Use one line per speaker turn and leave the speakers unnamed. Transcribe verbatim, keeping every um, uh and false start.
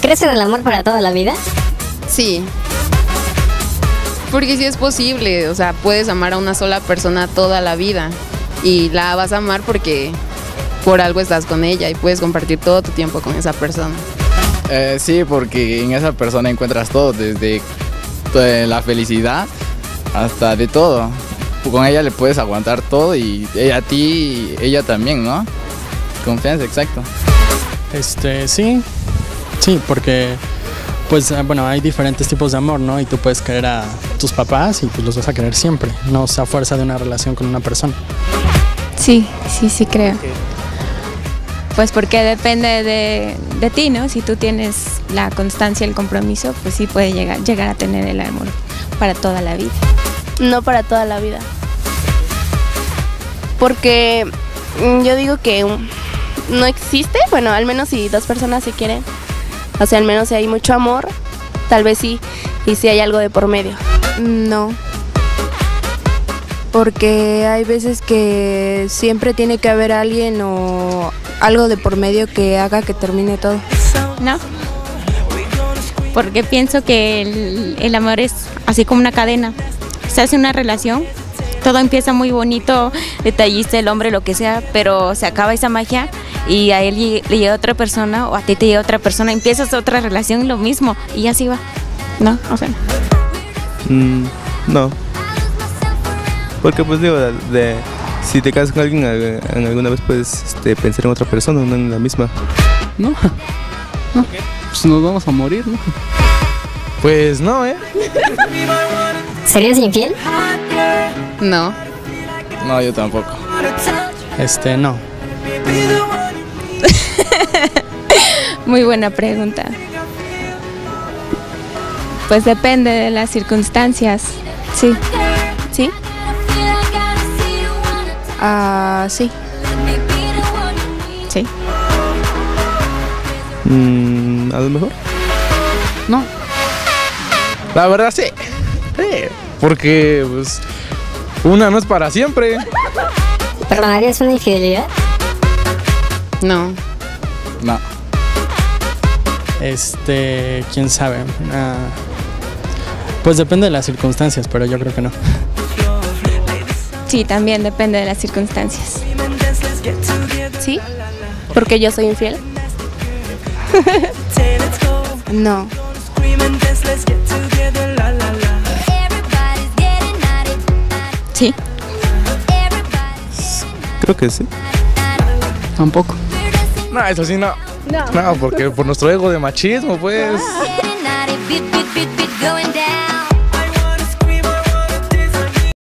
¿Crees en el amor para toda la vida?
Sí. Porque sí es posible, o sea, puedes amar a una sola persona toda la vida y la vas a amar porque por algo estás con ella y puedes compartir todo tu tiempo con esa persona.
Eh, sí, porque en esa persona encuentras todo, desde la felicidad hasta de todo. Con ella le puedes aguantar todo y ella a ti, ella también, ¿no? Confianza, exacto.
Este, sí, sí, porque pues bueno, hay diferentes tipos de amor, ¿no? Y tú puedes querer a tus papás y pues los vas a querer siempre, no a fuerza de una relación con una persona.
Sí, sí, sí creo. Pues porque depende de, de ti, ¿no? Si tú tienes la constancia y el compromiso, pues sí puede llegar, llegar a tener el amor para toda la vida.
No para toda la vida. Porque yo digo que no existe, bueno, al menos si dos personas se quieren, o sea, al menos si hay mucho amor, tal vez sí, y si hay algo de por medio.
No, porque hay veces que siempre tiene que haber alguien o algo de por medio que haga que termine todo.
No, porque pienso que el, el amor es así como una cadena. Se hace una relación, todo empieza muy bonito, detallista, el hombre, lo que sea, pero se acaba esa magia y a él le llega otra persona o a ti te llega otra persona, empiezas otra relación, lo mismo, y así va. No, o sea.
Mm, no. Porque pues digo, de, de, si te casas con alguien, en alguna vez puedes este, pensar en otra persona, no en la misma.
No, no, pues nos vamos a morir, ¿no?
Pues no, ¿eh?
¿Serías infiel?
No.
No, yo tampoco.
Este, no.
Muy buena pregunta. Pues depende de las circunstancias. Sí.
¿Sí?
Ah, sí.
Sí.
Mm, ¿a lo mejor?
No.
La verdad sí. Sí. Porque pues una no es para siempre.
¿Perdonarías una infidelidad?
No.
No.
Este, quién sabe. Ah, pues depende de las circunstancias, pero yo creo que no.
Sí, también depende de las circunstancias.
¿Sí? ¿Porque yo soy infiel?
No.
Sí.
Creo que sí.
Tampoco.
No, eso sí no. No, porque por nuestro ego de machismo, pues.
Going down.